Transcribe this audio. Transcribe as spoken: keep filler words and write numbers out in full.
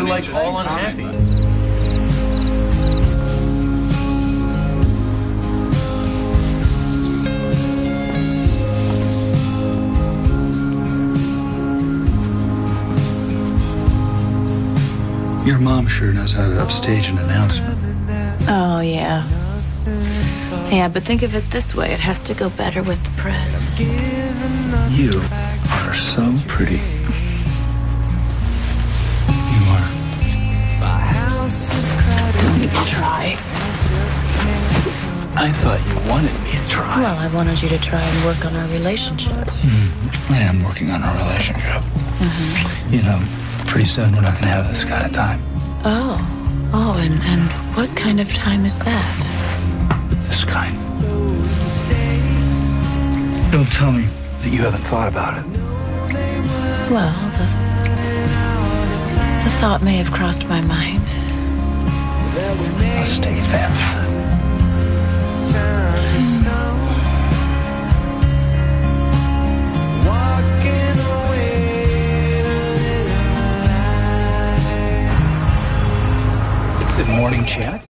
like all unhappy. Your mom sure knows how to upstage an announcement. Oh, yeah. Yeah, but think of it this way. It has to go better with the press. You are so pretty. You are. Don't even try. I thought you wanted me to try. Well, I wanted you to try and work on our relationship. Mm, I am working on our relationship. Mm-hmm. You know, pretty soon we're not going to have this kind of time. Oh. Oh, and, and what kind of time is that? This kind. Don't tell me that you haven't thought about it. Well, the, the thought may have crossed my mind. Let's take advantage of it. Good morning, chat.